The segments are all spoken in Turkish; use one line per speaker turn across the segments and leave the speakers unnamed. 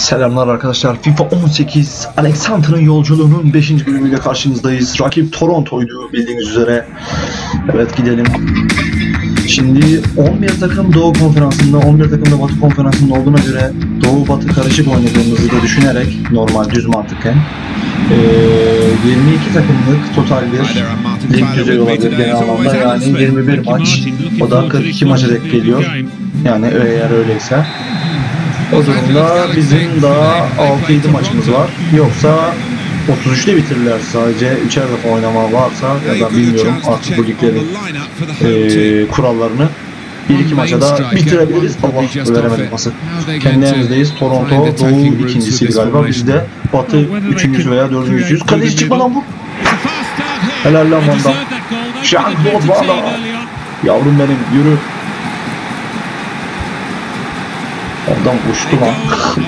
Selamlar arkadaşlar. FIFA 18 Alexander'ın yolculuğunun 5. bölümüyle karşınızdayız. Rakip Toronto'ydu bildiğiniz üzere. Evet, gidelim. Şimdi 11 takım Doğu Konferansı'nda, 11 takım da Batı Konferansı'nda olduğuna göre Doğu Batı karışık oynadığımızı da düşünerek normal düz mantıken 22 takımlık total bir lig düzeyi olabilir genel anlamda, yani 21 maç, o da 42 maça denk geliyor. Yani eğer öyleyse o durumda bizim daha 6-7 maçımız var. Yoksa 33'te bitirirler, sadece 3'er defa oynama varsa ya da bilmiyorum artık bu liglerin kurallarını. 1-2 maça da bitirebiliriz. Allah, veremedim pası. Kendi elimizdeyiz. Toronto Doğu ikincisiydi galiba. Biz de Batı 3. veya 4.'yüz. Kaleci çıkmadan vur. Helal lan Van Dam. Jean-Claude Van Dam. Yavrum benim, yürü. Oradan uçtu lan.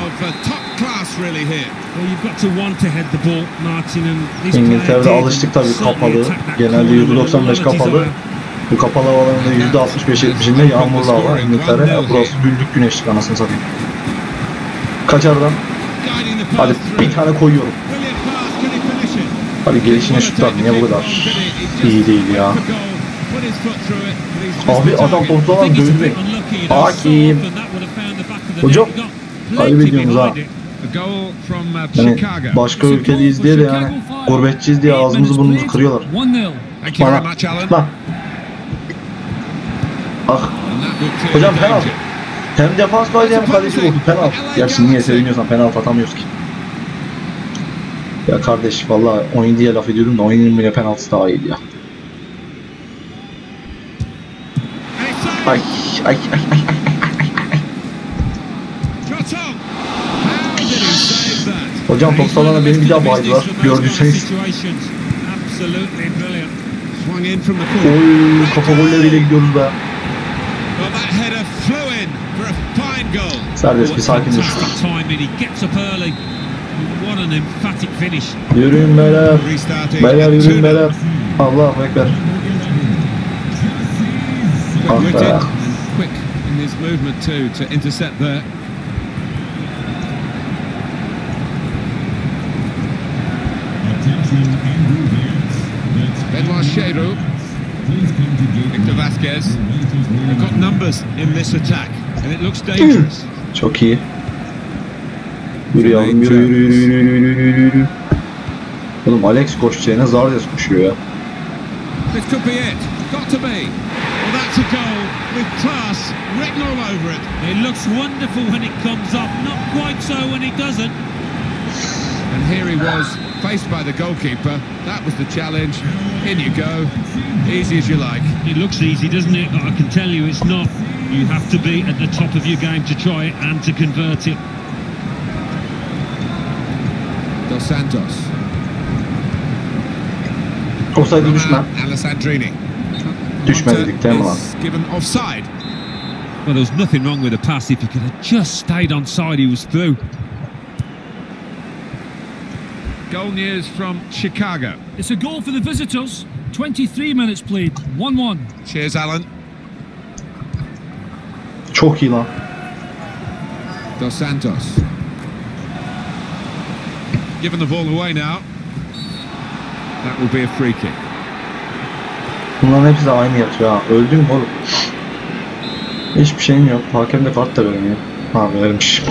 İngiltere'de alıştık tabii kapalı. Genelde %95 kapalı. Bu kapalı havalarında %65-70'inde yağmurlu hava İngiltere. Burası güllük güneşlik anasını satayım. Kaçardan. Hadi bir tane koyuyorum. Hadi gelişine şutlar. Niye bu kadar iyi değil ya? Abi adam toptadan dövdü beni. Hakim. Hocam kaybediyoruz ha. Yani başka ülkedeyiz diye de, yani gurbetçiyiz diye ağzımızı burnumuzu kırıyorlar. Bana bak. Ah. Hocam penaltı. Hem defans kaleci hem kaleci oldu, penaltı. Gerçi niye seviniyorsan penaltı atamıyoruz ki. Ya kardeş vallahi 17'ye laf ediyordum da 17'nin bile penaltısı daha iyiydi ya. Ay ay ay ay. Hocam top salana beni bir daha baydılar, gördüyseniz. Oy, kafa golleriyle gidiyoruz be. Serbest, bir sakin dur. Yürüyün beyler. Beyler yürüyün beyler. Allahu Ekber. Ah be.
Benoit Cheyrou, Victor Vasquez. They've got numbers in this attack, and it looks dangerous.
Çok iyi. Yürü yavrum, yürü yürü yürü yürü yürü yürü yürü. Oğlum Alex koşacağına Zardes koşuyor ya.
This could be it. Got to be. Well, that's a goal with class written all over it.
It looks wonderful when it comes off, not quite so when it doesn't.
And here he was, faced by the goalkeeper. That was the challenge. In you go. Easy as you like.
It looks easy, doesn't it? But I can tell you it's not. You have to be at the top of your game to try it and to convert it.
Dos Santos.
Offside düşme.
Alessandrini.
Düşme dedik değil mi lan?
Given offside.
Well, there was nothing wrong with the pass. If he could have just stayed on side, he was through.
Goal news from Chicago.
It's a goal for the visitors. 23 minutes played. 1-1.
Cheers, Alan.
Çok iyi lan.
Dos Santos. Given the ball away now. That will be a free kick.
Bunların hepsi de aynı yatıyor ha. Öldün mü oğlum? Hiçbir şeyim yok. Hakem de kart da vermiyor. Ha, vermiş.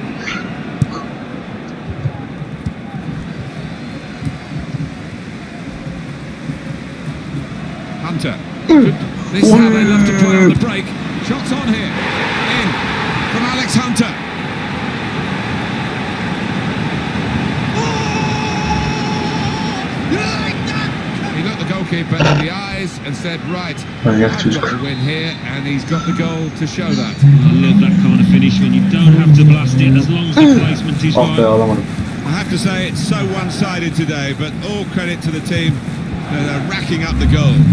Hunter. This is how they love to play on the break. Shots on here. In from Alex Hunter. He looked the goalkeeper in the eyes and said, right, I've got to win here, and he's got the goal to show that.
I love that kind of finish when you don't have to blast it as long as the placement is
Ah be,
right.
alamadım.
I have to say it's so one-sided today, but all credit to the team. They're racking up the goals.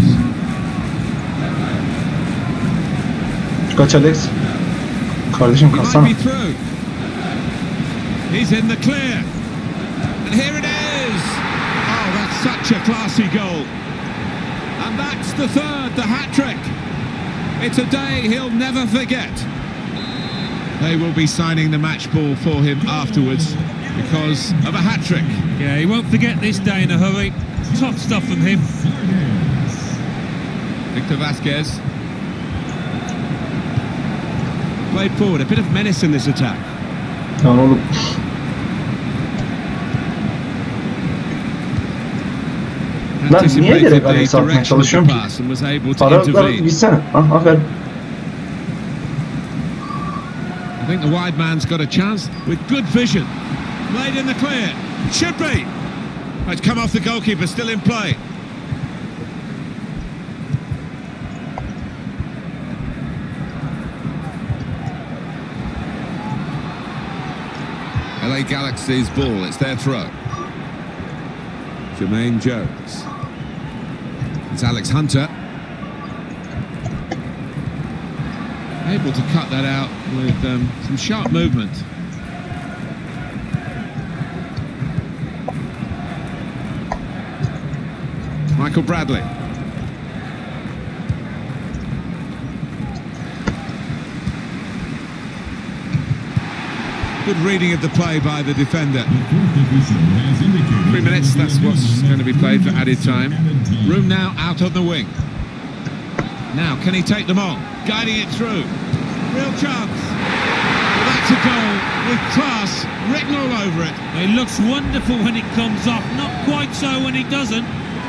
Kaç Alex? Kardeşim kaçsana.
He's in the clear. And here it is. Oh, that's such a classy goal. And that's the third, the hat-trick. It's a day he'll never forget. They will be signing the match ball for him afterwards because of a hat-trick.
Yeah, he won't forget this day in a hurry. Top stuff from him.
Victor Vasquez. Played forward, a bit of menace in this attack.
Lan oğlum. Lan niye direkt Alex atmaya çalışıyorum ki? Aralıklara gitsene. Ha, aferin.
I think the wide man's got a chance with good vision. Played in the clear. Should be. It's come off the goalkeeper, still in play. LA Galaxy's ball, it's their throw. Jermaine Jones. It's Alex Hunter. Able to cut that out with some sharp movement. Michael Bradley. Good reading of the play by the defender. 3 minutes, that's what's going to be played for added time. Room now out on the wing. Now, can he take them on? Guiding it through. Real chance. Well, that's a goal with class written all over it.
It looks wonderful when it comes off, not quite so when it doesn't.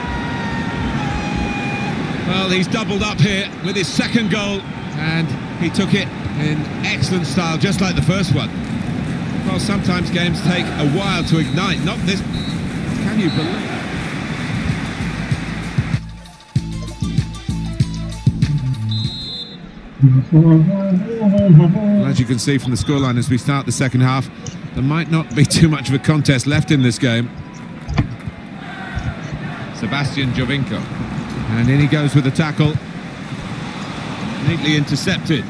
Well, he's doubled up here with his second goal, and he took it in excellent style, just like the first one. Well, sometimes games take a while to ignite, not this. Can you believe it? Well, as you can see from the scoreline as we start the second half, there might not be too much of a contest left in this game. Sebastian Giovinco. And in he goes with the tackle. Neatly intercepted.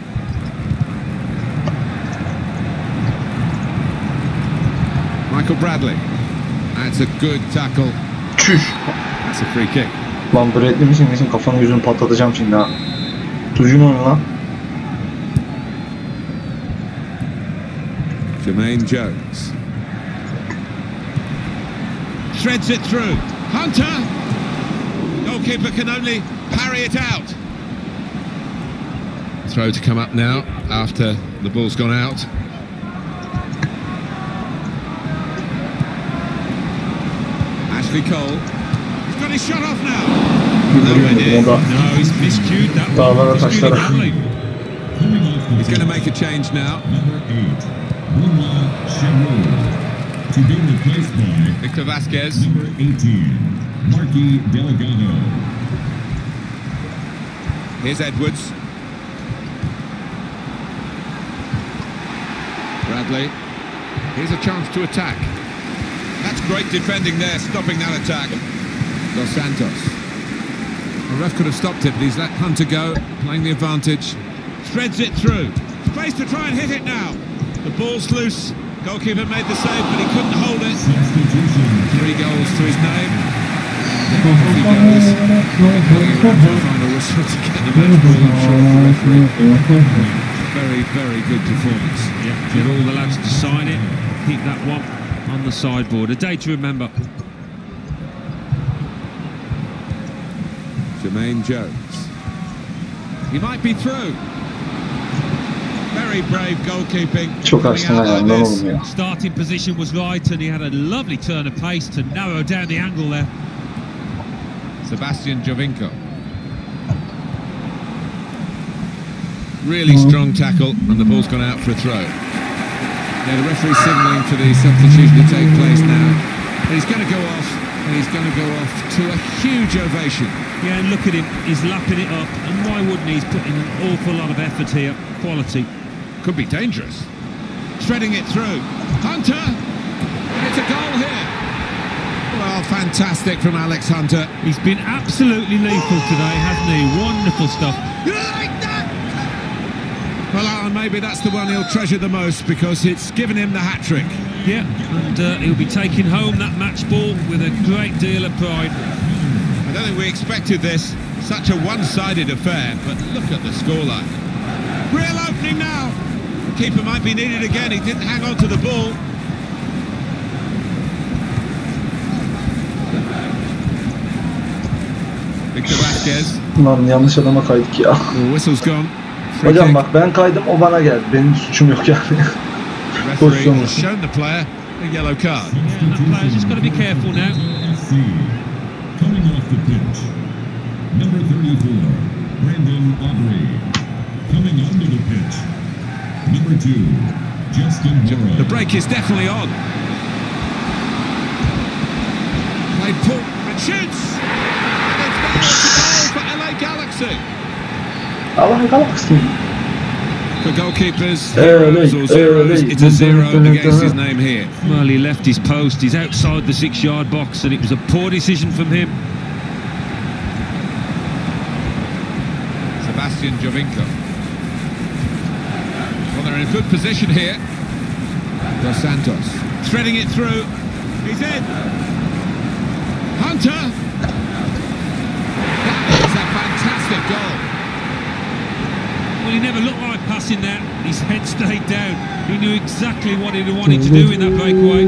Michael Bradley. That's a good tackle.
Çüş.
That's a free kick.
Lan Bradley misin? Kesin kafanı yüzünü patlatacağım şimdi ha. Düzgün oyna lan.
Jermaine Jones. Shreds it through. Hunter! Goalkeeper can only parry it out. Throw to come up now after the ball's gone out. Ashley Cole. He's got his shot off now. Nowhere near.
No, he's miscued that one.
Dağlara
Miscued it
taşlara.
badly.
He's going to make a change now.
Number 8, Benoit Cheroux, to be replaced by
Victor Vasquez.
number 18, Marky Delgado.
Here's Edwards. Bradley. Here's a chance to attack. That's great defending there, stopping that attack. Dos Santos. The ref could have stopped it, but he's let Hunter go, playing the advantage. Threads it through. Space to try and hit it now. The ball's loose. Goalkeeper made the save, but he couldn't hold it.
Substitution.
3 goals to his name. Off he goes. Final whistle to get the match ball short of the referee. Very, very good performance.
Yeah, get all the lads to sign it. Keep that one on the sideboard. A day to remember.
Jermaine Jones. He might be through. Very brave goalkeeping.
Çok açtın ayağından oğlum ya.
Starting position was right and he had a lovely turn of pace to narrow down the angle there.
Sebastian Giovinco. Really strong tackle, and the ball's gone out for a throw. Yeah, the referee's signalling for the substitution to take place now. And he's going to go off, and he's going to go off to a huge ovation.
Yeah, and look at him, he's lapping it up, and why wouldn't he? He's putting an awful lot of effort here, quality.
Could be dangerous. Threading it through. Hunter! It's a goal here. Well, fantastic from Alex Hunter.
He's been absolutely lethal today, hasn't he? Wonderful stuff.
You like that? Well, Alan, maybe that's the one he'll treasure the most because it's given him the hat-trick.
Yeah, and he'll be taking home that match ball with a great deal of pride.
I don't think we expected this. Such a one-sided affair, but look at the scoreline. Real opening now. keeper might be needed again. He didn't hang on to the ball. Victor Vasquez.
Lan yanlış adama kaydık ya.
Oh, whistle's gone. Free
Hocam
kick.
bak ben kaydım, o bana geldi. Benim suçum yok yani.
Referee has shown the player a yellow card.
Yeah, that player's just got to be careful now.
FC. Coming off the pitch, number 34, Brandon Aubrey. Coming onto the pitch, number 2, Justin Morrow.
The break is definitely on. Played pull and shoots. And it's now a goal for LA Galaxy.
Allah Galaxy.
For goalkeepers,
LA,
heroes or zeros,
LA.
it's a zero against his name here.
Well, he left his post. He's outside the 6-yard box, and it was a poor decision from him.
Sebastian Jovinko. Well, they're in a good position here. Dos Santos threading it through. He's in. Hunter. That is a fantastic goal.
Well, he never looked like passing that. His head stayed down. He knew exactly what he wanted to do in that breakaway.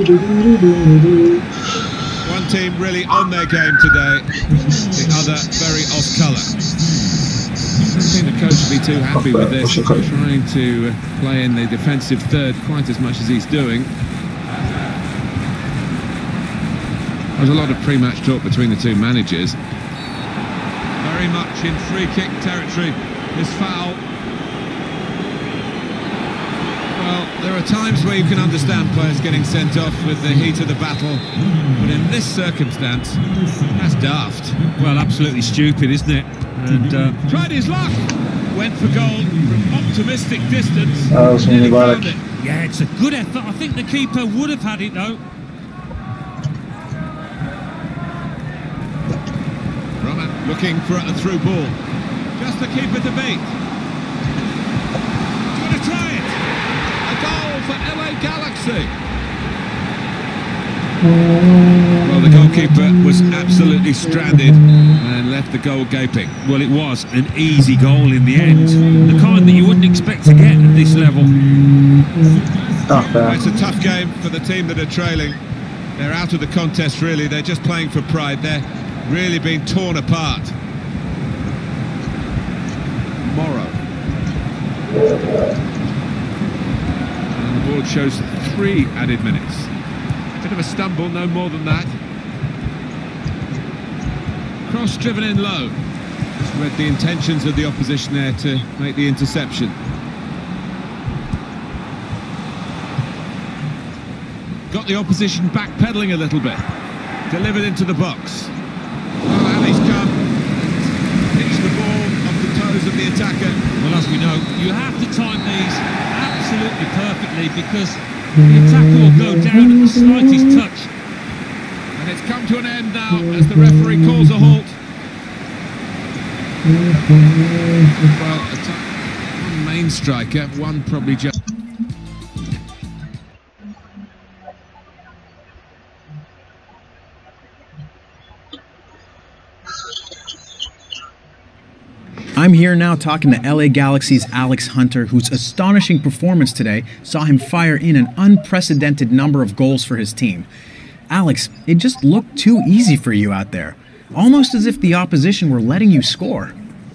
One team really on their game today, the other very off colour. I don't think the coach will be too happy with this, trying to play in the defensive third quite as much as he's doing. There's a lot of pre-match talk between the two managers. Very much in free-kick territory, this foul. Well, there are times where you can understand players getting sent off with the heat of the battle, but in this circumstance, that's daft.
Well, absolutely stupid, isn't it? And
Tried his luck, went for goal from optimistic distance.
Olsun
Nearly
mübarek.
found it.
yeah, it's a good effort. I think the keeper would have had it though.
Roman looking for a through ball. Just the keeper to beat. Gonna try it. A goal for LA Galaxy. Well, the goalkeeper was absolutely stranded and left the goal gaping.
Well, it was an easy goal in the end. The kind that you wouldn't expect to get at this level.
Ah be.
It's a tough game for the team that are trailing. They're out of the contest, really. They're just playing for pride. They're really being torn apart. Morrow. And the board shows 3 added minutes. Bit of a stumble, no more than that. Cross driven in low. Just read the intentions of the opposition there to make the interception. Got the opposition backpedaling a little bit. Delivered into the box. Well, and he's come. Hits the ball off the toes of the attacker.
Well, as we know, you have to time these absolutely perfectly because the attacker will go down at the slightest touch.
And it's come to an end now as the referee calls a halt. Well, one main striker, one probably just...
I'm here now talking to LA Galaxy's Alex Hunter, whose astonishing performance today saw him fire in an unprecedented number of goals for his team. Alex, it just looked too easy for you out there, almost as if the opposition were letting you score.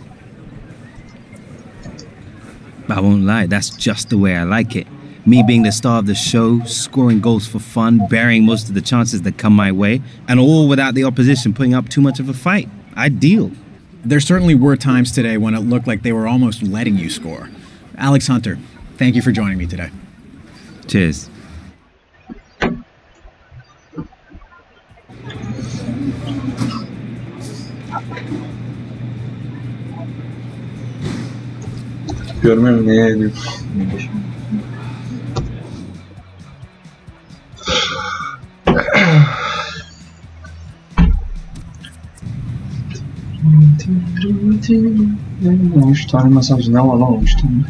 I won't lie, that's just the way I like it. Me being the star of the show, scoring goals for fun, burying most of the chances that come my way, and all without the opposition putting up too much of a fight. Ideal.
There certainly were times today when it looked like they were almost letting you score. Alex Hunter, thank you for joining me today.
Cheers.
Görmüyorum neye ediyor. Üç tane mesaj ne var lan 3 tane?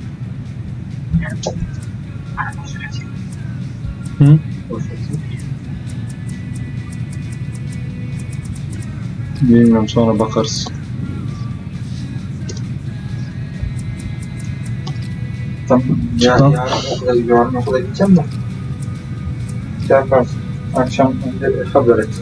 Hı? Bilmiyorum, sonra bakarız. çıktım.
Yarın okula gideceğim de. Şey yaparsın. Akşam haber et.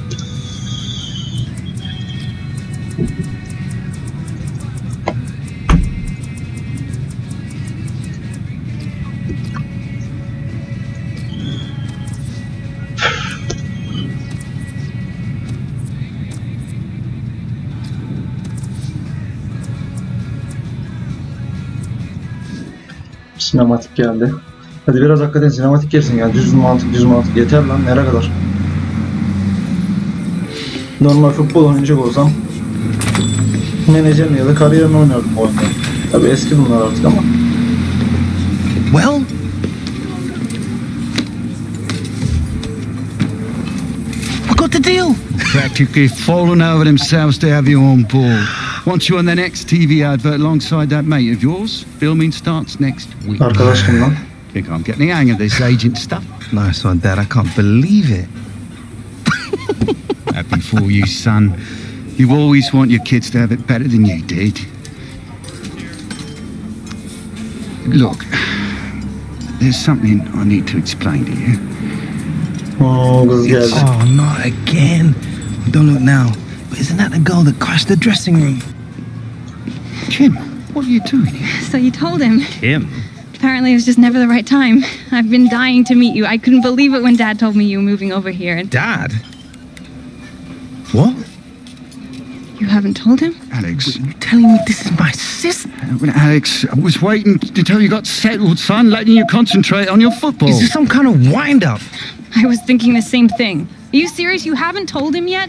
Sinematik geldi. Hadi biraz hakikaten sinematik gelsin yani düz mantık yeter lan nereye kadar? Normal futbol oynayacak olsam menajerini ya da kariyerini oynardım bu oyunda. Tabii eski bunlar artık ama.
Well, we got the deal.
Practically fallen over themselves to have you on board. Want you on the next TV advert alongside that mate of yours. Filming starts next week.
Arkadaş kim lan?
Think I'm getting the hang of this agent stuff.
Nice one, Dad. I can't believe it.
Happy for you, son. You always want your kids to have it better than you did. Look, there's something I need to explain to you.
Oo, kız geldi.
Oh, not again. Don't look now. But isn't that the girl that crashed the dressing room?
Kim, what are you doing here?
So you told him.
Kim?
Apparently it was just never the right time. I've been dying to meet you. I couldn't believe it when Dad told me you were moving over here. And
Dad? What?
you haven't told him?
Alex.
You're telling me this is my sister?
Alex, I was waiting until you got settled, son, letting you concentrate on your football.
Is this some kind of wind-up?
I was thinking the same thing. Are you serious? You haven't told him yet?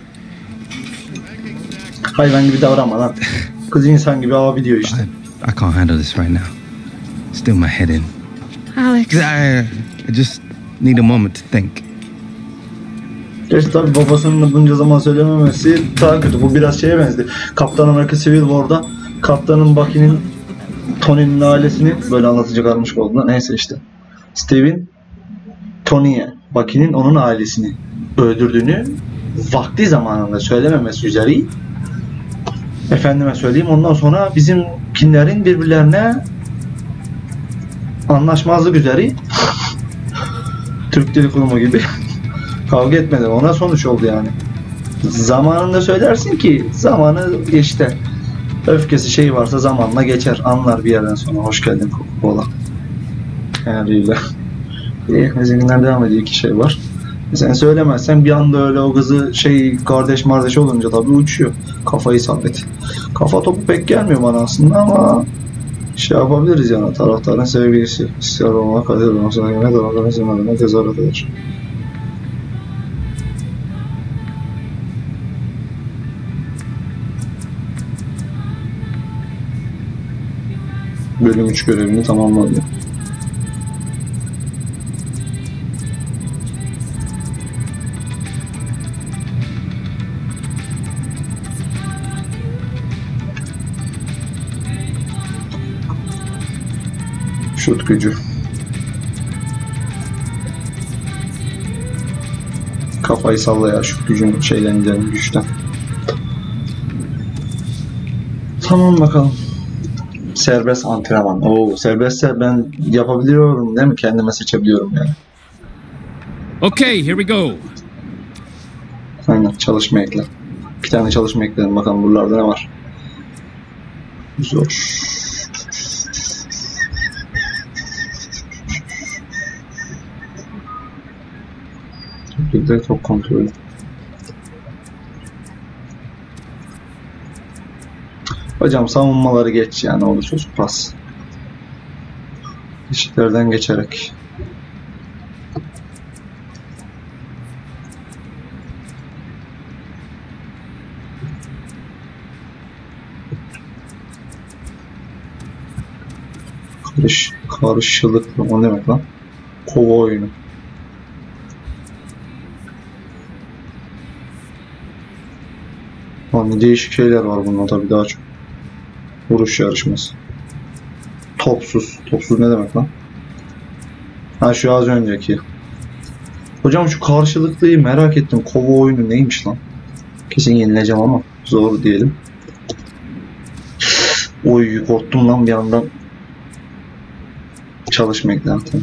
Hayvan gibi davranma lan. Kız insan gibi abi diyor işte.
I can't handle this right now. Still my head in.
Alex.
I just need a moment to think.
Gerçi tabii babasının bunca zaman söylememesi daha kötü. Bu biraz şeye benziyor. Kaptan Amerika Civil War'da Kaptanın Bucky'nin Tony'nin ailesini böyle anlatacak almış olduğunda neyse işte. Steve'in Tony'ye, Bucky'nin onun ailesini öldürdüğünü vakti zamanında söylememesi üzere. Efendime söyleyeyim ondan sonra bizimkilerin birbirlerine anlaşmazlık üzere Türk Dili Kurumu gibi kavga etmeden ona sonuç oldu yani. Zamanında söylersin ki zamanı işte öfkesi şey varsa zamanla geçer anlar bir yerden sonra. Hoş geldin Coca-Cola. Henry'yle. Bizimkiler devam ediyor. İki şey var. Sen söylemezsen bir anda öyle o kızı kardeş olunca tabii uçuyor. Kafayı sabit. Kafa topu pek gelmiyor bana aslında ama şey yapabiliriz yani taraftarın sevgilisi. İster olma kader olmasına göre taraftarın sevmediğine tezahürat eder. Bölüm 3 görevini tamamladı. Şut gücü. Kafayı salla ya şut gücün şeyden gidelim güçten. Tamam bakalım. Serbest antrenman. Oo, serbestse ben yapabiliyorum değil mi? Kendime seçebiliyorum yani.
Okay, here we go.
Aynen çalışma ekle. Bir tane çalışma ekledim bakalım buralarda ne var. Zor. Bir de top kontrolü. Hocam savunmaları geç yani olur çocuk pas. Eşiklerden geçerek. Karışılıklı o ne demek lan? Kova oyunu. Hani değişik şeyler var bunda tabii daha çok. Vuruş yarışması. Topsuz. Topsuz ne demek lan? Ha şu az önceki. Hocam şu karşılıklıyı merak ettim. Kova oyunu neymiş lan? Kesin yenileceğim ama zor diyelim. Oy korktum lan bir yandan. çalışma eklenti.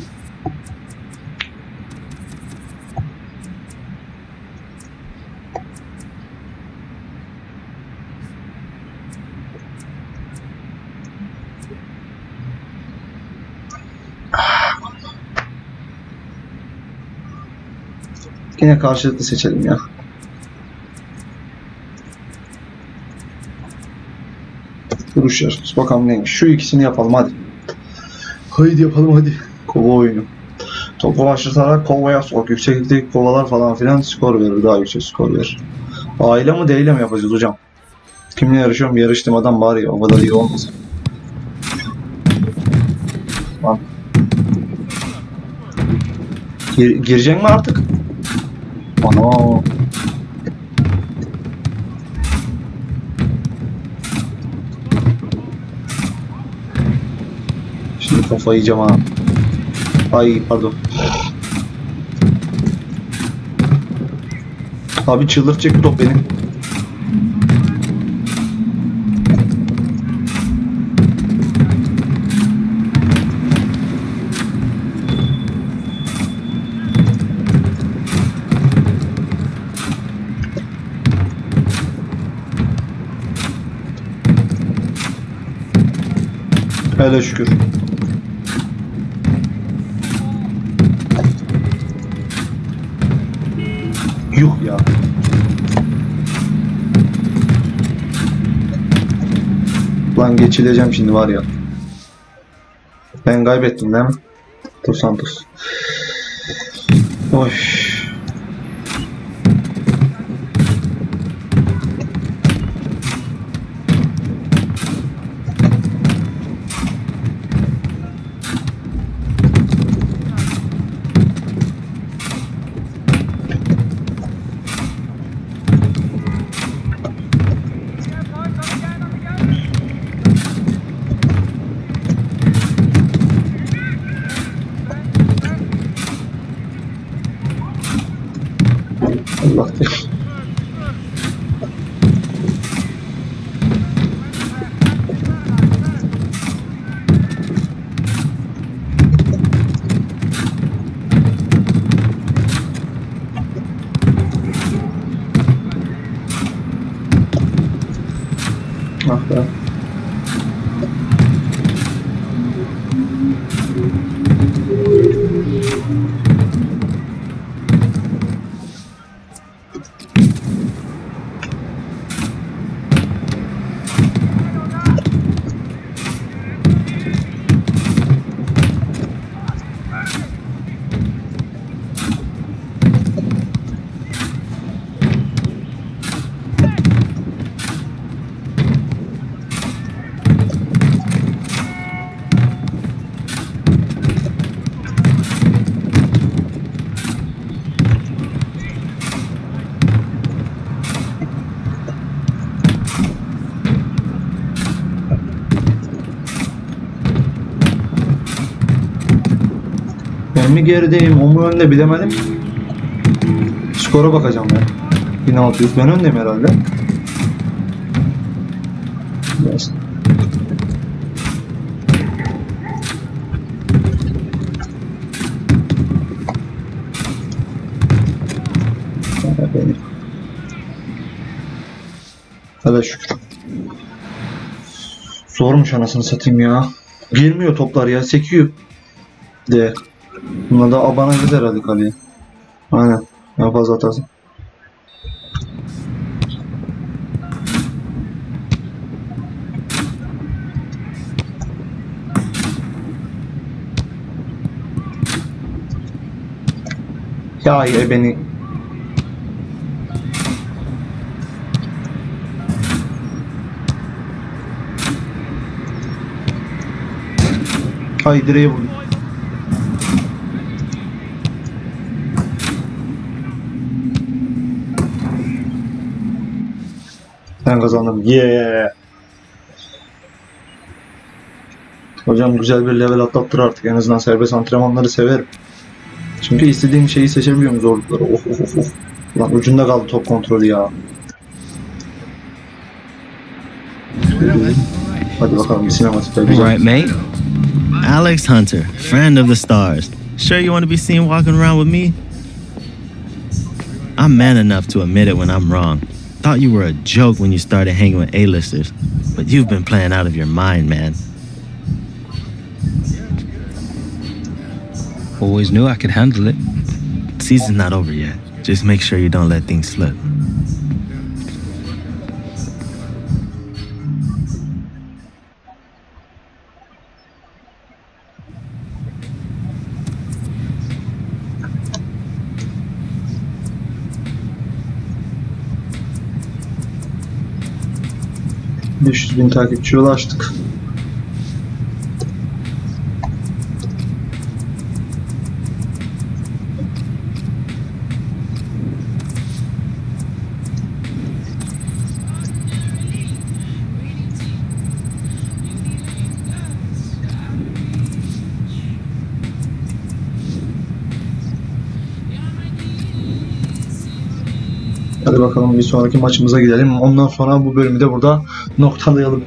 Yine karşılıklı seçelim ya. Duruş yarışması. Bakalım neymiş. Şu ikisini yapalım hadi. Haydi yapalım hadi. Kova oyunu. Topu başlatarak kovaya sok. Yükseklikteki kovalar falan filan skor verir. Daha yüksek skor verir. A ile mi D ile mi yapacağız hocam? Kimle yarışıyorum? Yarıştığım adam var ya. O kadar iyi olmasın. Tamam. Girecek mi artık? Ana. Şimdi kafayı yiyeceğim ha. Ay pardon. Abi çıldırtacak bu top beni. Hele şükür. Yuh ya. Lan geçileceğim şimdi var ya. Ben kaybettim değil mi? Dos Santos. Oy. Allah diyor. Ah be. Ben mi gerideyim, o mu önde bilemedim. Skora bakacağım ben. 1600 ben öndeyim herhalde. Yes. Hele şükür. Zormuş anasını satayım ya. Girmiyor toplar ya, sekiyor. De. Buna da abanacağız herhalde kaleye. Aynen. En fazla atarsın. Ya beni. Ay direğe vurdum. Ben kazandım. Yeah. Hocam güzel bir level atlattır artık. En azından serbest antrenmanları severim. Çünkü istediğim şeyi seçebiliyorum zorlukları. Of of of of. Lan ucunda kaldı top kontrolü ya. Hadi bakalım bir sinematik güzel.
Right, mate. Alex Hunter, friend of the stars. Sure you want to be seen walking around with me? I'm man enough to admit it when I'm wrong. Thought you were a joke when you started hanging with A-listers, but you've been playing out of your mind, man. Always knew I could handle it. Season's not over yet. Just make sure you don't let things slip.
...500.000 takipçiye ulaştık. Hadi bakalım bir sonraki maçımıza gidelim. Ondan sonra bu bölümü de burada noktalayalım.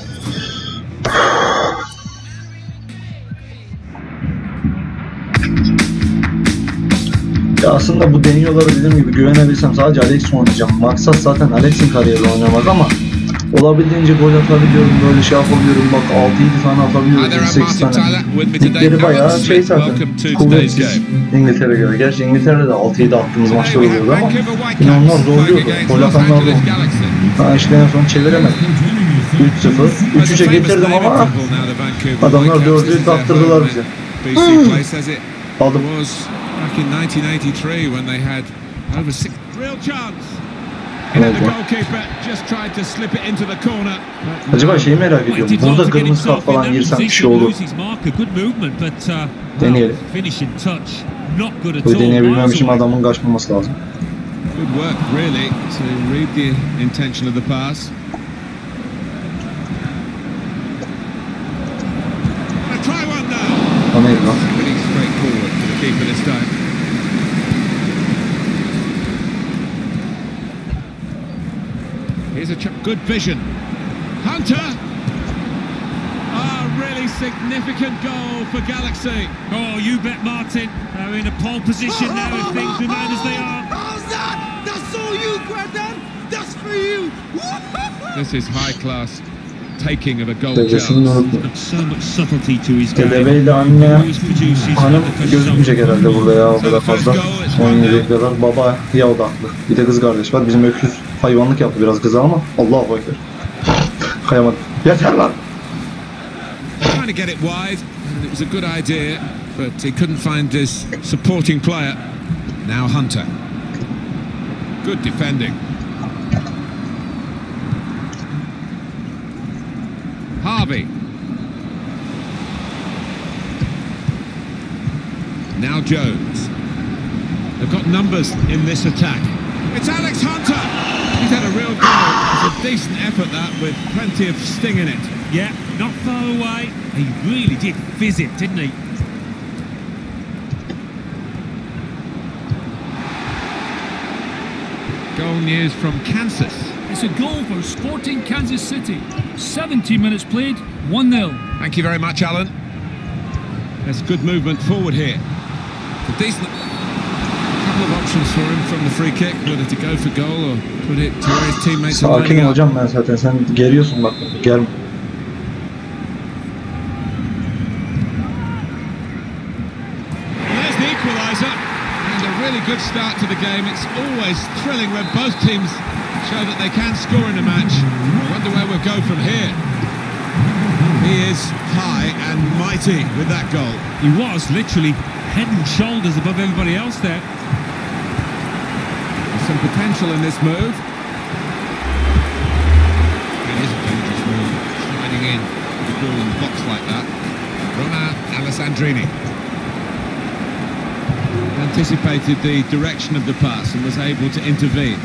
Ya aslında bu deniyorları dediğim gibi güvenebilsem sadece Alex oynayacağım. Maksat zaten Alex'in kariyeri oynamak ama olabildiğince gol atabiliyorum, böyle şey yapabiliyorum. Bak 6-7 tane atabiliyorum, 8 tane. Ligleri bayağı şey zaten, kuvvetsiz İngiltere'ye göre. Gerçi İngiltere'de 6-7 attığımız maçlar oluyordu ama yine onlar zorluyordu. Gol atanlar da oldu. Ha işte en son çeviremedim. 3-0. 3-3'e getirdim ama adamlar 4'ü taktırdılar bize. Aldım.
Back in 1983 when they had over 6 real chance. And the goalkeeper just tried to slip it into the corner.
Acaba şeyi merak ediyorum. Burada kırmızı kart falan girsem bir şey olur. Deneyelim. Bu deneyebilmem için adamın kaçmaması lazım.
Good work really to read the intention of the pass. Try one now.
O neydi lan?
Pretty straightforward for the keeper this time. Here's a good vision. Hunter! Really significant goal for Galaxy.
Oh, you bet, Martin. They're in a pole position now if things remain as they are.
How's that? That's all you, Granddad. That's for you.
This is high class taking of a goal
chance.
So much subtlety to his game.
Dedebeyle anne, hanım gözükmeyecek herhalde burada ya o kadar fazla. 17 kadar baba ya odaklı. Bir de kız kardeş var. Bizim öküz hayvanlık yaptı biraz kıza ama Allahu Ekber. Kayamadım. Yeter lan.
Trying to get it wide, and it was a good idea, but he couldn't find his supporting player. Now Hunter. Good defending. Harvey. Now Jones. They've got numbers in this attack. It's Alex Hunter. He's had a real goal. It's a decent effort that, with plenty of sting in it.
Yeah, not far away. He really did fizz it, didn't he?
Goal news from Kansas.
It's a goal for Sporting Kansas City. 70 minutes played, 1-0.
Thank you very much, Alan. There's good movement forward here. A decent couple of options for him from the free kick, whether to go for goal or put it to where his teammates are lining
Sakin
up.
hocam ben zaten. Sen geriyorsun bak. Germe.
There's the equaliser. And a really good start to the game. It's always thrilling when both teams show that they can score in a match. I wonder where we'll go from here. He is high and mighty with that goal.
He was literally head and shoulders above everybody else there.
There's some potential in this move. It is a dangerous move, sliding in the ball in the box like that. Roma Alessandrini anticipated the direction of the pass and was able to intervene.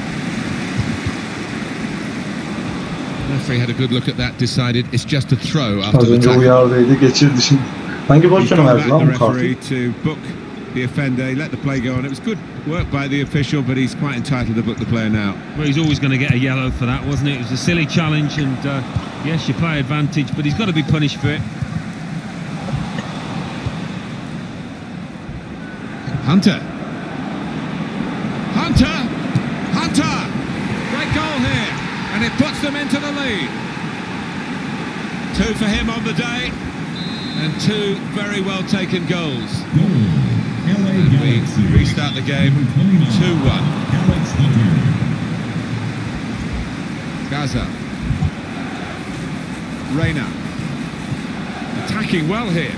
The referee had a good look at that, decided it's just a throw after the tackle.
Uyardıydı, geçirdi şimdi. Hangi pozisyonu verdi lan bu kartı?
To book the offender, he let the play go on. It was good work by the official, but he's quite entitled to book the player now.
Well, he's always going to get a yellow for that, wasn't it? It was a silly challenge, and yes, you play advantage, but he's got to be punished for it.
Hunter. Great goal here, and it puts them into the lead. 2 for him on the day, and 2 very well taken goals. And we restart the game 2-1. Gaza. Reina. Attacking well here.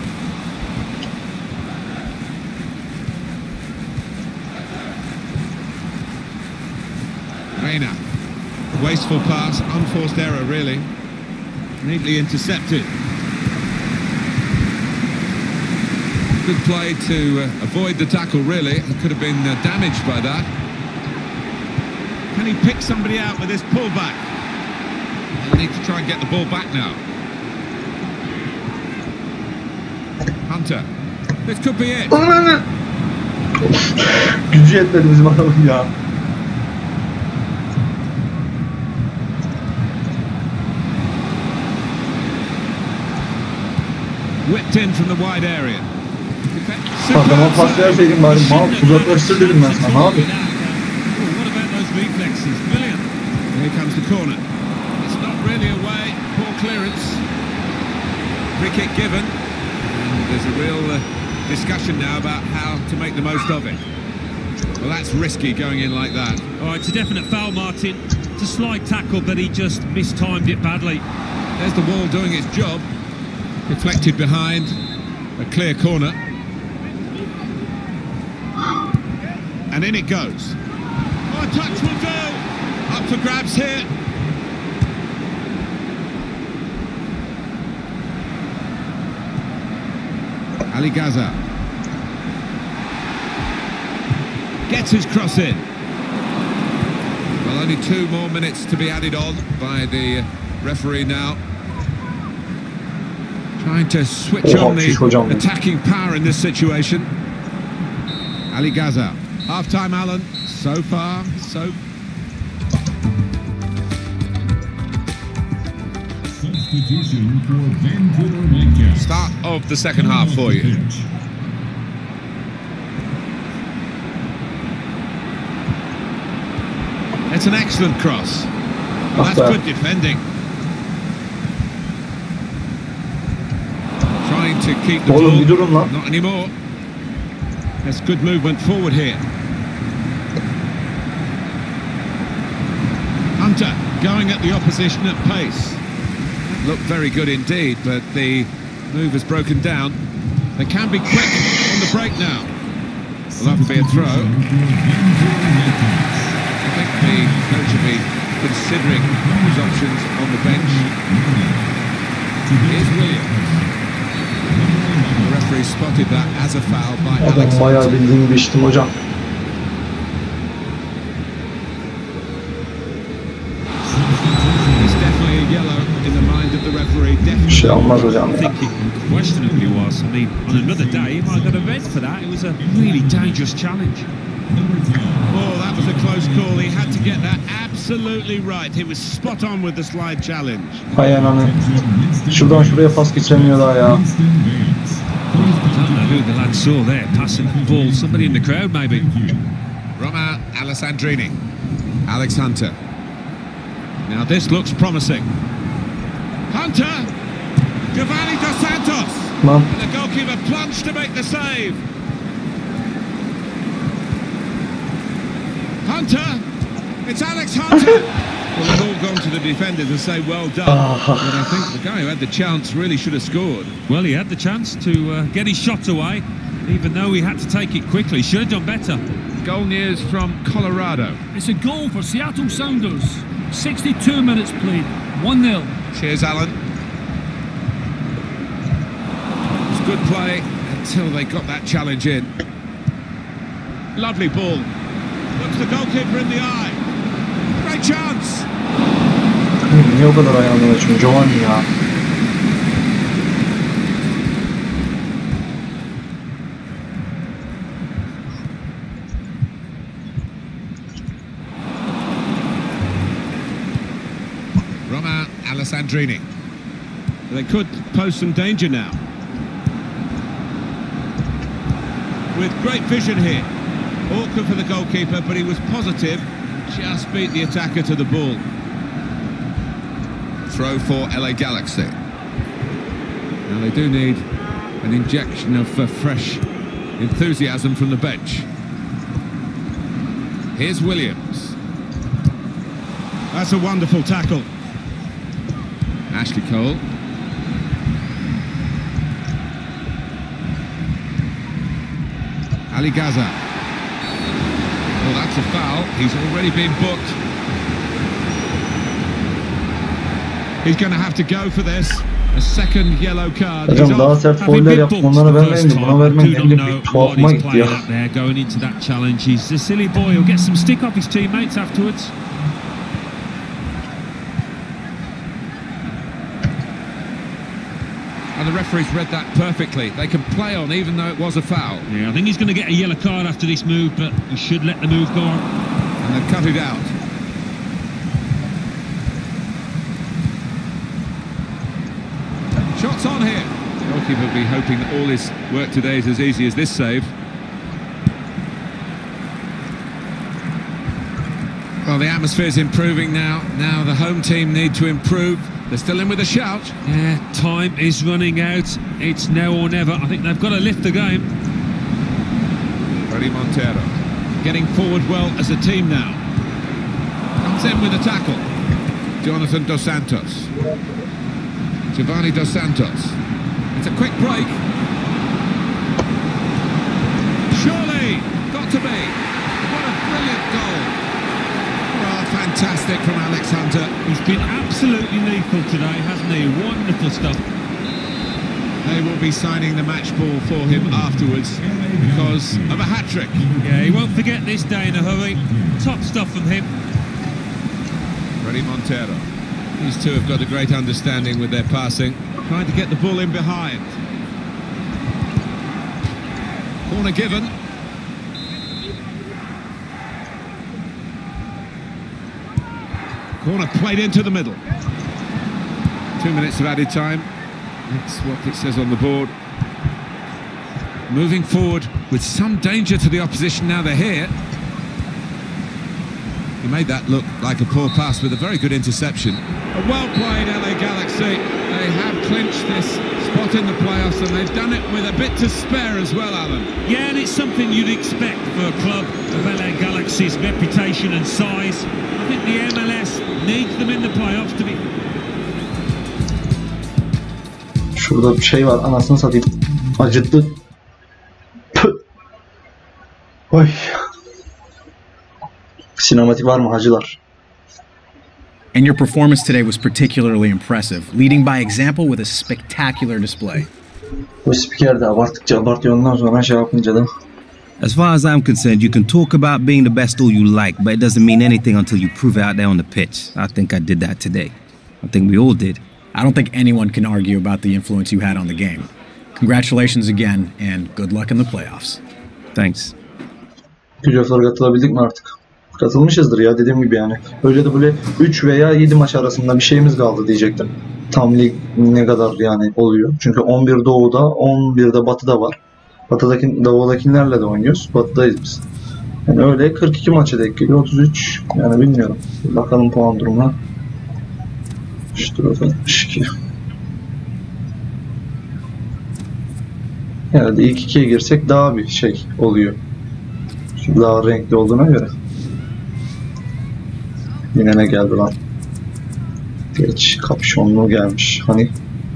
Reina. Wasteful pass, unforced error really. Neatly intercepted. Good play to avoid the tackle really. He could have been damaged by that. Can he pick somebody out with this pullback? He'll need to try and get the ball back now. Hunter. This could be it.
Gücü yetmedi bizim adamın ya.
Whipped in from the wide area.
Adama pas verseydin bari, mal uzaklaştır dedim ben sana, ne yapayım?
What about those reflexes? Brilliant. Here comes the corner. It's not really away. Poor clearance. Free kick given. And there's a real discussion now about how to make the most of it. Well, that's risky going in like that.
Oh, it's a definite foul, Martin. It's a slide tackle, but he just mistimed it badly.
There's the wall doing its job. Deflected behind. A clear corner. And in it goes. Oh, a touch will do. Up for grabs here. Ali Gaza. Gets his cross in. Well, only 2 more minutes to be added on by the referee now. Trying to switch on the attacking power in this situation. Ali Gaza. Half-time, Alan. So far, so...
Substitution for Vancouver Whitecaps.
Start of the second half for you. It's an excellent cross. Well, that's good defending. Trying to keep the ball. Not anymore. That's good movement forward here. Hunter going at the opposition at pace. Looked very good indeed, but the move has broken down. They can be quick on the break now. Will have to be a throw. I think the coach will be considering his options on the bench. Here's Williams. The referee spotted that as a foul by Alex.
Bayağı bildiğimi biçtim hocam.
It's definitely a yellow in the mind of the referee. Definitely.
Şey olmaz hocam.
I think it questionably was. I mean, on another day, he might have got a red for that. It was a really dangerous challenge.
Oh, that was a close call. He had to get that absolutely right. He was spot on with the slide challenge.
Hay ananı. Şuradan şuraya pas geçemiyor daha ya.
I don't know who the lad saw there passing the ball. Somebody in the crowd, maybe.
Roma Alessandrini. Alex Hunter. Now this looks promising. Hunter! Giovanni Dos Santos!
Lan.
And the goalkeeper plunged to make the save. Hunter! It's Alex Hunter! Well, they've all gone to the defenders and say well done. But I think the guy who had the chance really should have scored.
Well, he had the chance to get his shot away, even though he had to take it quickly. Should have done better.
Goal news from Colorado.
It's a goal for Seattle Sounders. 62 minutes played. 1-0.
Cheers, Alan. It was good play until they got that challenge in. Lovely ball. Looks the goalkeeper in the eye. Great chance.
Niye o kadar ayağını açıyor Giovanni ya?
Roma Alessandrini. They could pose some danger now. with great vision here. Awkward for the goalkeeper, but he was positive. Just beat the attacker to the ball. Throw for LA Galaxy. Now they do need an injection of fresh enthusiasm from the bench. Here's Williams. That's a wonderful tackle. Ashley Cole. Ali Gaza. Well, that's a foul. He's already been booked. He's going to have to go for this. A second yellow card.
Hocam daha sert fauller yaptım, onlara vermeyince buna vermem ne bileyim bir tuhafıma gitti ya.
Going into that challenge, he's a silly boy. He'll get some stick off his teammates afterwards.
And the referee's read that perfectly. They can play on even though it was a foul.
Yeah, I think he's going to get a yellow card after this move, but he should let the move go on.
And they've cut it out. Shots on here. The goalkeeper will be hoping that all his work today is as easy as this save. Well, the atmosphere's improving now. Now the home team need to improve. They're still in with a shout.
Yeah, time is running out. It's now or never. I think they've got to lift the game.
Freddy Montero getting forward well as a team now. Comes in with a tackle. Jonathan Dos Santos. Giovanni Dos Santos. It's a quick break. Surely, got to be. What a brilliant goal. Oh, fantastic from Alex Hunter.
He's been absolutely lethal today, hasn't he? Wonderful stuff.
They will be signing the match ball for him afterwards because of a hat-trick.
Yeah, he won't forget this day in a hurry. Top stuff from him.
Freddy Montero. These two have got a great understanding with their passing. Trying to get the ball in behind. Corner given. Corner played into the middle. 2 minutes of added time. That's what it says on the board. Moving forward with some danger to the opposition now they're here. He made that look like a poor pass with a very good interception. A well-played LA Galaxy. They have clinched this spot in the playoffs and they've done it with a bit to spare as well, Alan.
Yeah, and it's something you'd expect for a club of LA Galaxy's reputation and size. I think the MLS needs them in the playoffs to be...
Şurada bir şey var, anasını satayım. Acıttı. Püh. Oy. Sinematik var mı hacılar?
And your performance today was particularly impressive, leading by example with a spectacular display.
Bu spiker de abarttıkça abartıyor, ondan sonra şey yapınca da.
As far as I'm concerned, you can talk about being the best all you like, but it doesn't mean anything until you prove it out there on the pitch. I think I did that today. I think we all did.
I don't think anyone can argue about the influence you had on the game. Congratulations again, and good luck in the playoffs.
Thanks.
Playoff'lara katılabildik mi artık? Katılmışızdır ya, dediğim gibi yani. Öyle de böyle 3 veya 7 maç arasında bir şeyimiz kaldı diyecektim. Tam lig ne kadar yani oluyor. Çünkü 11 Doğu'da, 11 de Batı'da var. Doğu'dakilerle de oynuyoruz. Batı'dayız biz. Yani öyle 42 maça denk geliyor. 33 yani bilmiyorum. Bakalım puan durumuna. İşte 62. Yani ilk ikiye girsek daha bir şey oluyor. Şimdi daha renkli olduğuna göre. Yine ne geldi lan? Geç kapşonlu gelmiş. Hani?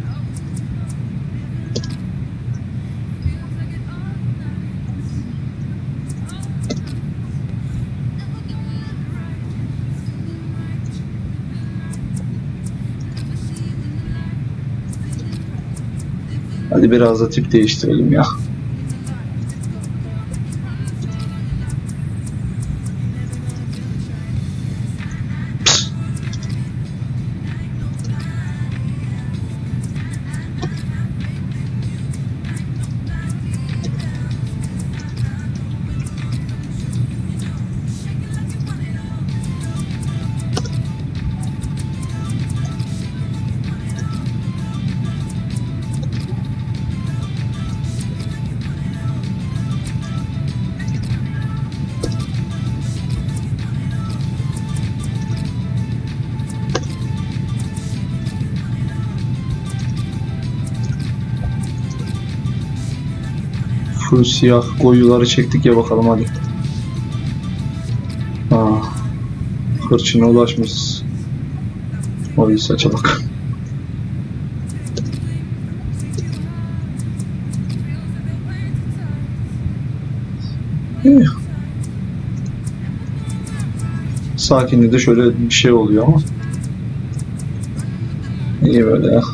Hadi biraz da tip değiştirelim ya. Şu siyah koyuları çektik ya, bakalım hadi. Hırçına ulaşmışız. Orayı saça bak. Sakinliği de şöyle bir şey oluyor ama iyi böyle ya.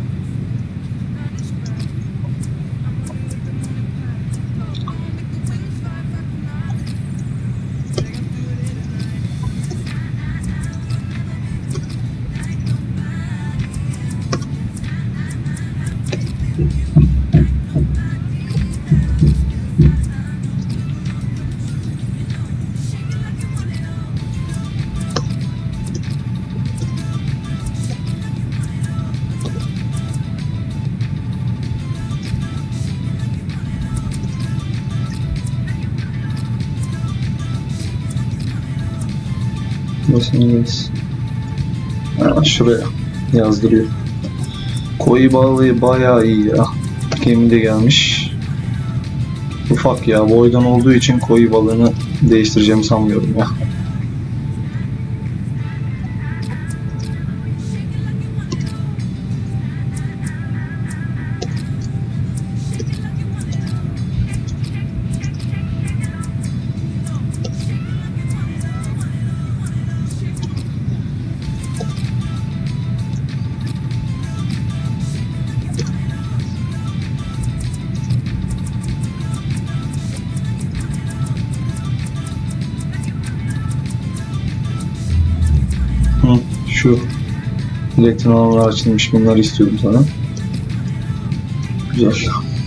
Nasılsınız? Şuraya yazdırıyor. Koyu balığı bayağı iyi ya. Gemide gelmiş. Ufak ya, boydan olduğu için koyu balığını değiştireceğimi sanmıyorum ya. Şu iletim alanlar açılmış, bunları istiyordum sana. Güzel.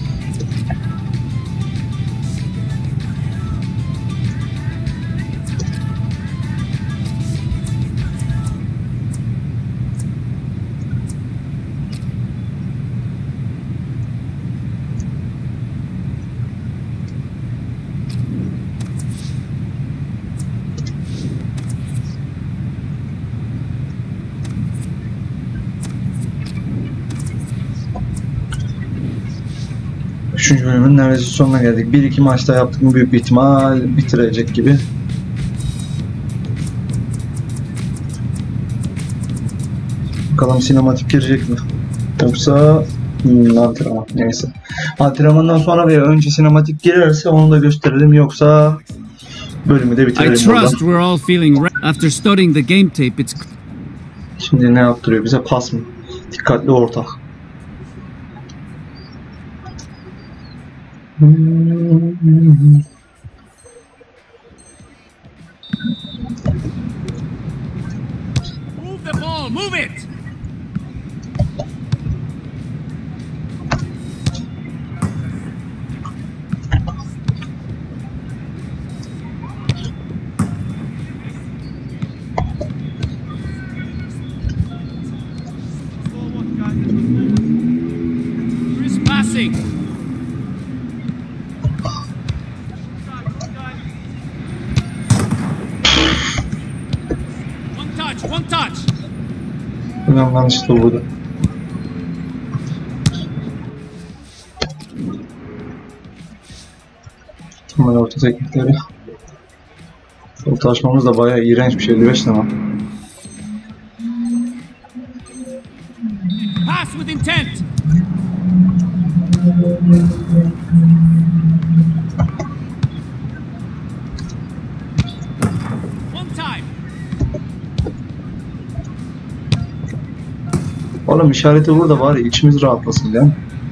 Üçüncü bölümün neredeyse sonuna geldik. 1-2 maçta yaptık mı büyük bir ihtimal bitirecek gibi. Bakalım sinematik girecek mi? Yoksa antrenman, neyse. Antrenmandan sonra veya önce sinematik girerse onu da gösterelim, yoksa bölümü de bitirelim burada. Şimdi ne yaptırıyor bize? Pas mı? Dikkatli orta. Move
the ball, move it. Chris passing. One touch.
Önemli işte burada. Tamam, orta teknikleri. Orta açmamız da bayağı iğrenç bir şey. 55 tamam.
Pass with intent. One time.
Oğlum işareti burada, bari içimiz rahatlasın ya.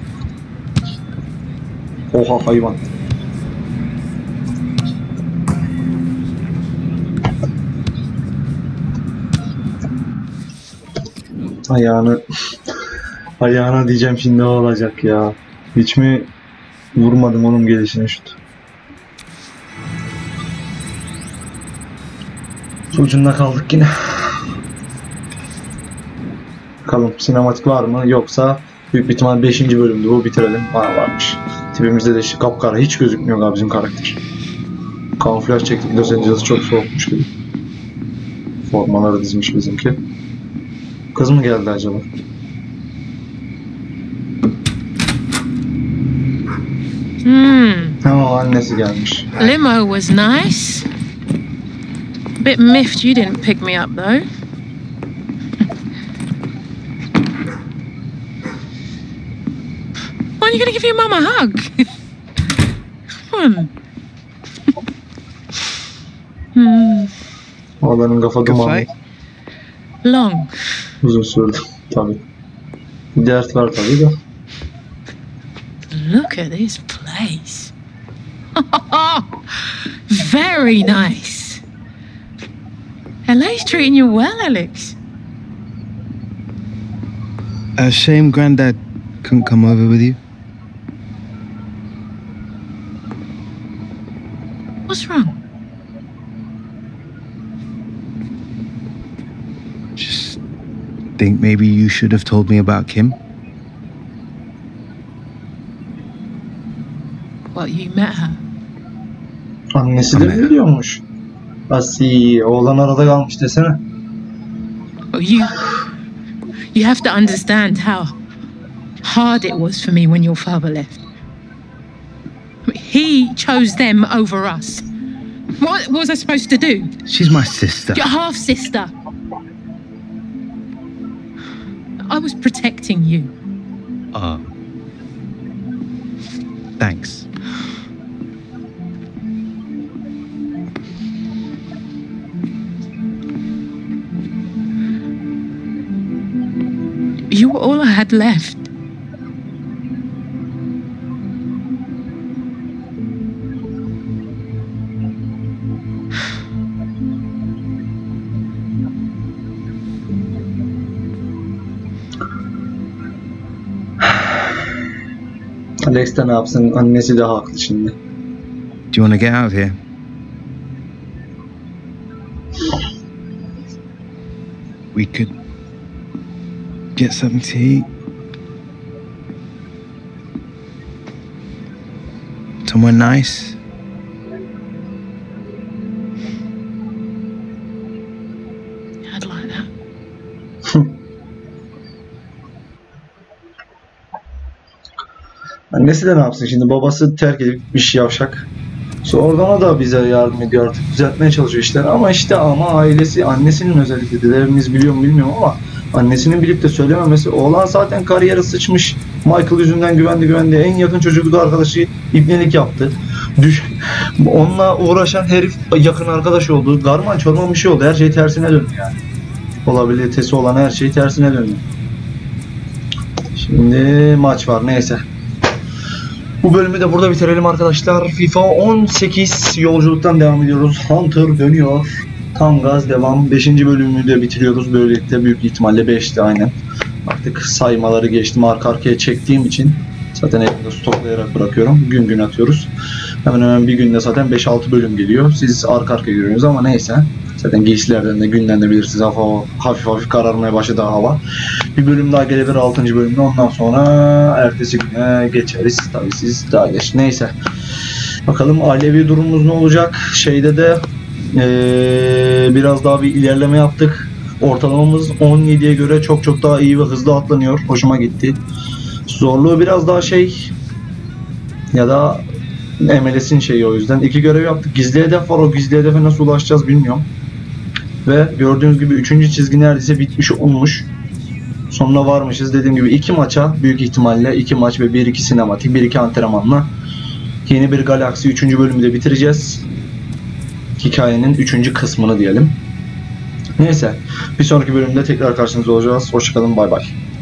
Oha hayvan. Ayağına diyeceğim şimdi, ne olacak ya. Hiç mi vurmadım onun gelişine şut. Ucunda kaldık yine. Bakalım sinematik var mı, yoksa büyük bir ihtimal 5. bölümdü bu, bitirelim. Varmış. Tipimizde de işte kapkara, hiç gözükmüyor galiba bizim karakter. Kamuflaj çektik, Los Angeles çok soğukmuş gibi. Formaları dizmiş bizimki. Kız mı geldi acaba? Ama annesi gelmiş.
Limo was nice. A bit miffed you didn't pick me up though. When are you gonna give your mum a hug? Come on.
O benim kafa dumanı.
Long.
Uzun sürdü tabii. Dert var tabii de.
Look at this place. Very nice. LA's treating you well, Alex.
A shame Granddad couldn't come over with you.
What's wrong?
Just think maybe you should have told me about Kim.
Well, you met her.
Annesi de biliyormuş. Asi, oğlan arada kalmış desene.
You have to understand how hard it was for me when your father left. He chose them over us. What was I supposed to do?
She's my sister.
Your half sister. I was protecting you.
Thanks.
You were all I had left.
Alex de ne yapsın? Annesi de haklı şimdi.
Do you want to get out of here? We could get something to eat. Somewhere nice.
I'd like that.
Annesi de ne yapsın şimdi? Babası terk edip gitmiş yavşak. Sonradan da bize yardım ediyor artık. Düzeltmeye çalışıyor işleri ama ailesi, annesinin özellikle dedelerimiz biliyor mu bilmiyorum ama annesinin bilip de söylememesi. Oğlan zaten kariyeri sıçmış. Michael yüzünden güvendi. En yakın çocukluk arkadaşı ibnelik yaptı. Onunla uğraşan herif yakın arkadaş oldu. Garman çorman bir şey oldu. Her şey tersine döndü yani. Olabilitesi olan her şey tersine döndü. Şimdi maç var neyse. Bu bölümü de burada bitirelim arkadaşlar. FIFA 18 yolculuktan devam ediyoruz. Hunter dönüyor. Tam gaz devam. 5. bölümü de bitiriyoruz. Böylelikle büyük ihtimalle 5'ti aynen. Artık saymaları geçtim. Arka arkaya çektiğim için zaten elimde stoklayarak bırakıyorum. Gün atıyoruz. Hemen bir günde zaten 5-6 bölüm geliyor. Siz arka arkaya görüyorsunuz ama neyse. Zaten giysilerden de günden de bilirsiniz. Hafif kararmaya başladı hava. Bir bölüm daha gelebilir 6. bölümde. Ondan sonra ertesi güne geçeriz. Tabii siz daha geç. Neyse. Bakalım ailevi durumumuz ne olacak? Şeyde de biraz daha bir ilerleme yaptık. Ortalamamız 17'ye göre çok daha iyi ve hızlı atlanıyor. Hoşuma gitti. Zorluğu biraz daha ya da MLS'in şeyi o yüzden. 2 görev yaptık. Gizli hedef var. O gizli hedefe nasıl ulaşacağız bilmiyorum. Ve gördüğünüz gibi 3. çizgi neredeyse bitmiş olmuş. Sonuna varmışız. Dediğim gibi 2 maça büyük ihtimalle 2 maç ve 1-2 sinematik, 1-2 antrenmanla yeni bir Galaxy 3. bölümü de bitireceğiz. Hikayenin 3. kısmını diyelim. Neyse. Bir sonraki bölümde tekrar karşınızda olacağız. Hoşçakalın. Bay bay.